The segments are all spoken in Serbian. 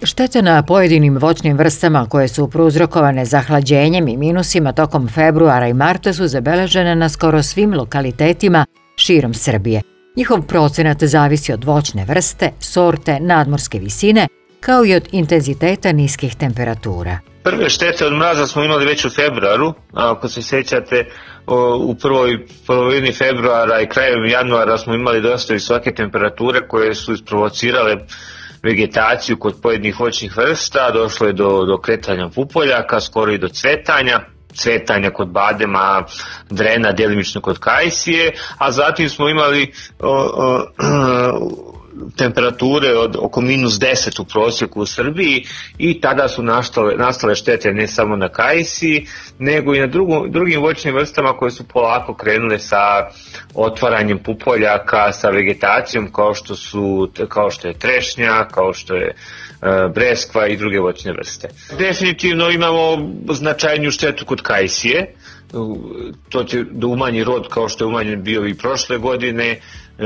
Štete na pojedinim voćnim vrstama koje su prouzrokovane zahlađenjem i minusima tokom februara i marta su zabeležene na skoro svim lokalitetima širom Srbije. Njihov procenat zavisi od voćne vrste, sorte, nadmorske visine, kao i od intenziteta niskih temperatura. Prve štete od mraza smo imali već u februaru, ako se sjećate, u prvoj polovini februara i krajem januara smo imali dosta visoke temperature koje su isprovocirale vegetaciju kod pojedinih voćnih vrsta, došlo je do kretanja pupoljaka, skoro i do cvetanja kod badema, drena, djelimično kod kajsije, a zatim smo imali temperature od oko -10 u prosjeku u Srbiji i tada su nastale štete ne samo na kajsiji, nego i na drugim voćnim vrstama koje su polako krenule sa otvaranjem pupoljaka, sa vegetacijom kao što je trešnja, kao što je breskva i druge voćne vrste. Definitivno imamo značajniju štetu kod kajsije, to će da umanji rod kao što je umanjen bio i prošle godine.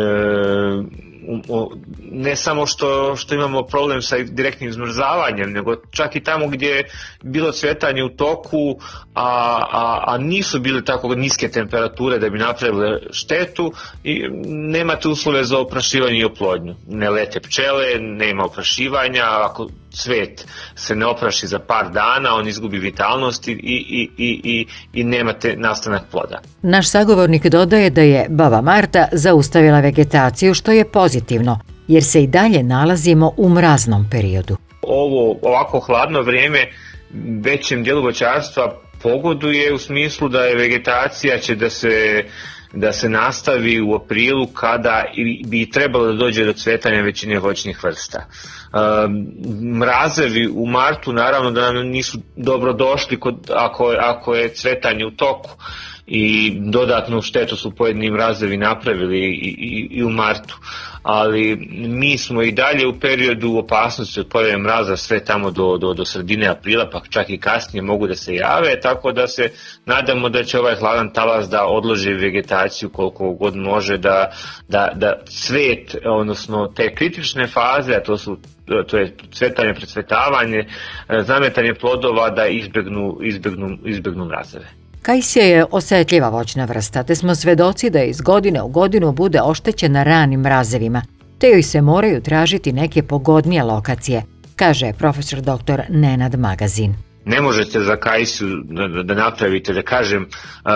Ne samo što imamo problem sa direktnim izmrzavanjem, nego čak i tamo gdje je bilo cvetanje u toku, a nisu bile tako niske temperature da bi napravile štetu, i nemate uslove za oprašivanje i oplodnju. Ne lete pčele, nema oprašivanja, ako cvet se ne opraši za par dana, on izgubi vitalnost i nemate nastanak ploda. Naš sagovornik dodaje da je baba Marta zaustavila vegetaciju, što je pozitivno, jer se i dalje nalazimo u mraznom periodu. Ovako hladno vrijeme većem dijelu voćarstva pogoduje u smislu da je vegetacija će da se nastavi u aprilu, kada bi trebalo da dođe do cvetanja većine voćnih vrsta. Mrazevi u martu naravno da nam nisu dobro došli ako je cvetanje u toku, i dodatnu štetu su pojedini mrazevi napravili i u martu, ali mi smo i dalje u periodu opasnosti od pojave mraza sve tamo do sredine aprila, pa čak i kasnije mogu da se jave, tako da se nadamo da će ovaj hladan talas da odloži vegetaciju koliko god može, da cvet, odnosno te kritične faze, a to je cvetanje, precvetavanje, zametanje plodova, da izbjegnu mrazeve. Kajsija je osjetljiva voćna vrsta, te smo svedoci da iz godine u godinu bude oštećena ranim mrazevima, te joj se moraju tražiti neke pogodnije lokacije, kaže profesor dr. Nenad Magazin. Ne možete za kajsiju da napravite, da kažem,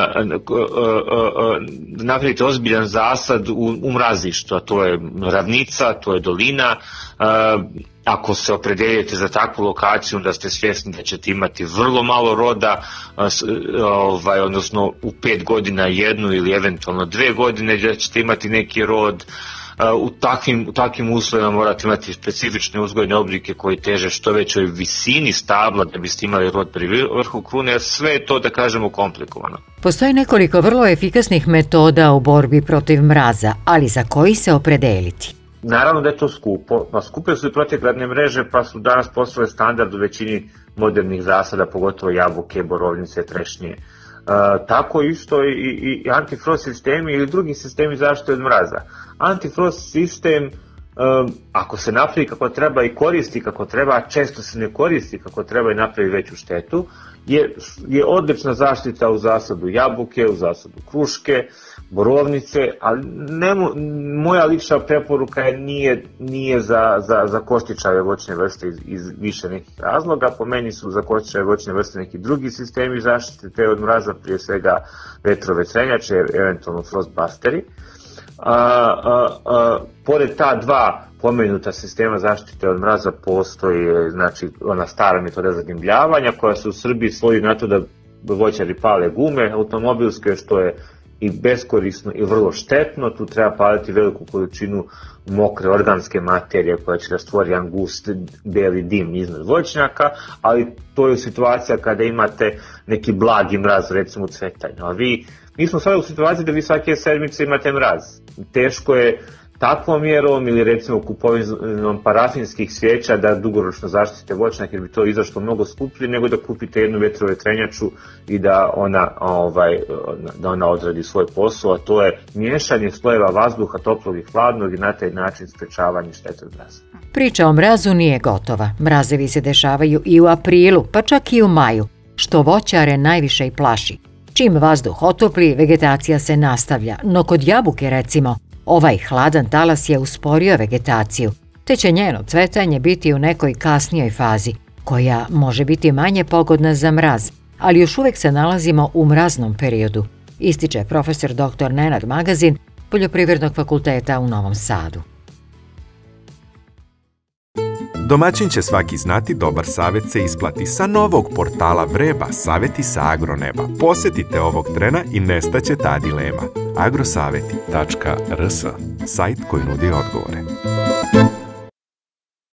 da napravite ozbiljan zasad u mrazištu, a to je ravnica, to je dolina. Ako se opredeljujete za takvu lokaciju, da ste svjesni da ćete imati vrlo malo roda, odnosno u 5 godina jednu ili eventualno 2 godine da ćete imati neki rod. U takvim uslovima morate imati specifične uzgojne oblike koji teže što većoj visini stabla da biste imali rod pri vrhu krune, a sve je to, da kažemo, komplikovano. Postoji nekoliko vrlo efikasnih metoda u borbi protiv mraza, ali za koji se opredeliti? Naravno da je to skupo, skupe su i protivgradne mreže, pa su danas postale standard u većini modernih zasada, pogotovo jabuke, borovnice, trešnje. Tako isto i antifrost sistemi ili drugi sistemi zaštite od mraza. Antifrost sistem, ako se napravi kako treba i koristi kako treba, a često se ne koristi kako treba i napravi veću štetu, je odlična zaštita u zasadu jabuke, u zasadu kruške, borovnice, ali moja lična preporuka nije za koštičave voćne vrste iz više nekih razloga. Po meni su za koštičave voćne vrste neki drugi sistemi zaštite te od mraza, prije svega vetrovetrenjače, eventualno frostbusteri. Pored ta dva pomenuta sistema zaštite od mraza postoji, znači, ona stara metoda zadimljavanja koja se u Srbiji svodi na to da voćari pale gume automobilske, što je i beskorisno i vrlo štetno. Tu treba paliti veliku količinu mokre organske materije koja će da stvori jedan gust beli dim iznad voćnjaka, ali to je situacija kada imate neki blagi mraz, recimo u cvetanju. A mi smo sada u situaciji da vi svake sedmice imate mraz. takvom mjerom ili recimo kupovinom parafinskih svijeća da dugoročno zaštite voćnjak, jer bi to izašlo mnogo skuplje nego da kupite jednu vjetrovjetrenjaču i da ona odradi svoj posao, a to je miješanje slojeva vazduha, toplog i hladnog i na taj način sprečavanje štete od mraza. Priča o mrazu nije gotova. Mrazevi se dešavaju i u aprilu, pa čak i u maju, što voćare najviše i plaši. Čim vazduh otopli, vegetacija se nastavlja, no kod jabuke recimo, ovaj hladan talas je usporio vegetaciju, te će njeno cvetanje biti u nekoj kasnijoj fazi, koja može biti manje pogodna za mraz, ali još uvijek se nalazimo u mraznom periodu, ističe profesor dr. Nenad Magazin Poljoprivrednog fakulteta u Novom Sadu. Domaćin će svaki znati, dobar savjet se isplati. Sa novog portala Vreba, savjeti sa agroneba. Posjetite ovog trena i nestaće ta dilema. agrosavjeti.rs, sajt koji nudi odgovore.